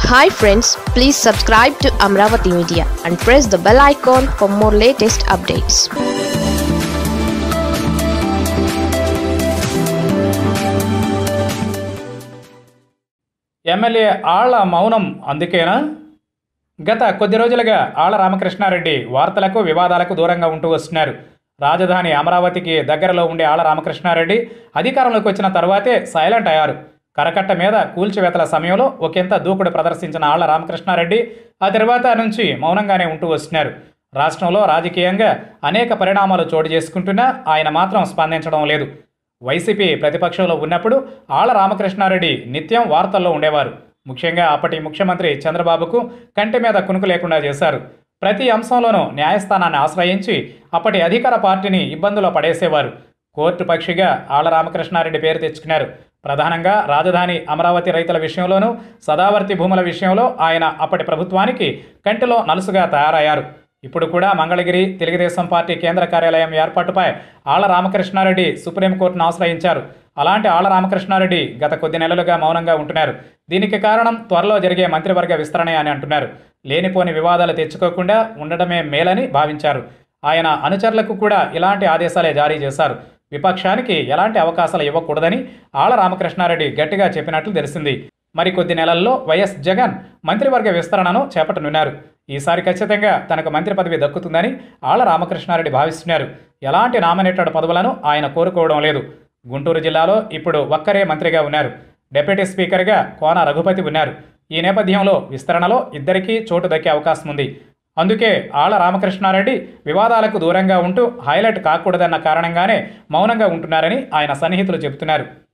Hi friends, please subscribe to Amaravathi Media and press the bell icon for more latest updates. MLA Alla మౌనం అందుకేనా? గత కొద్ది రోజులుగా ఆళ్ల రామకృష్ణారెడ్డి వార్తలకు వివాదాలకు దూరంగా ఉంటూ వస్తున్నారు. రాజధాని అమరావతికి దగ్గరలో ఉండే ఆళ్ల రామకృష్ణారెడ్డి అధికారంలోకి వచ్చిన తర్వాతే సైలెంట్ అయ్యారు. కరకట్ట మీద కూల్చివేతల సమయంలో ఒకంత దూకుడు ప్రదర్శించిన ఆళ్ల రామకృష్ణారెడ్డి ఆ తర్వాత నుంచి మౌనంగానే ఉంటూ వస్తున్నారు. రాష్ట్రంలో రాజకీయంగా అనేక పరిణామాలు చోటు చేసుకుంటున్నా ఆయన మాత్రం స్పందించడం లేదు. వైసీపీ ప్రతిపక్షంలో ఉన్నప్పుడు ఆళ్ల రామకృష్ణారెడ్డి నిత్యం వార్తల్లో ఉండేవారు. ముఖ్యంగా అప్పటి ముఖ్యమంత్రి చంద్రబాబుకు కంటి మీద కునుకు లేకుండా చేశారు. ప్రతి అంశంలోనూ న్యాయస్థానాన్ని ఆశ్రయించి అప్పటి అధికార పార్టీని ఇబ్బందులో పడేసేవారు. కోర్టు పక్షిగా ఆళ్ల రామకృష్ణారెడ్డి పేరు తెచ్చుకున్నారు. ప్రధానంగా రాజధాని అమరావతి రైతుల విషయంలోనూ సదావర్తి భూముల విషయంలో ఆయన అప్పటి ప్రభుత్వానికి కంటిలో నలుసుగా తయారయ్యారు. ఇప్పుడు కూడా మంగళగిరి తెలుగుదేశం పార్టీ కేంద్ర కార్యాలయం ఏర్పాటుపై ఆళ్ల రామకృష్ణారెడ్డి సుప్రీంకోర్టును ఆశ్రయించారు. అలాంటి ఆళ్ల రామకృష్ణారెడ్డి గత కొద్ది నెలలుగా మౌనంగా ఉంటున్నారు. దీనికి కారణం త్వరలో జరిగే మంత్రివర్గ విస్తరణ అని అంటున్నారు. లేనిపోని వివాదాలు తెచ్చుకోకుండా ఉండడమే మేలని భావించారు. ఆయన అనుచరులకు కూడా ఇలాంటి ఆదేశాలే జారీ చేశారు. విపక్షానికి ఎలాంటి అవకాశాలు ఇవ్వకూడదని ఆళ్ల రామకృష్ణారెడ్డి గట్టిగా చెప్పినట్లు తెలిసింది. మరికొద్ది నెలల్లో వైఎస్ జగన్ మంత్రివర్గ విస్తరణను చేపట్టనున్నారు. ఈసారి ఖచ్చితంగా తనకు మంత్రి పదవి దక్కుతుందని ఆళ్ల రామకృష్ణారెడ్డి భావిస్తున్నారు. ఎలాంటి నామినేటెడ్ పదవులను ఆయన కోరుకోవడం లేదు. గుంటూరు జిల్లాలో ఇప్పుడు ఒక్కరే మంత్రిగా ఉన్నారు. డిప్యూటీ స్పీకర్గా కోన రఘుపతి ఉన్నారు. ఈ నేపథ్యంలో విస్తరణలో ఇద్దరికీ చోటు దక్కే అవకాశం ఉంది. అందుకే ఆళ్ల రామకృష్ణారెడ్డి వివాదాలకు దూరంగా ఉంటూ హైలైట్ కాకూడదన్న కారణంగానే మౌనంగా ఉంటున్నారని ఆయన సన్నిహితులు చెబుతున్నారు.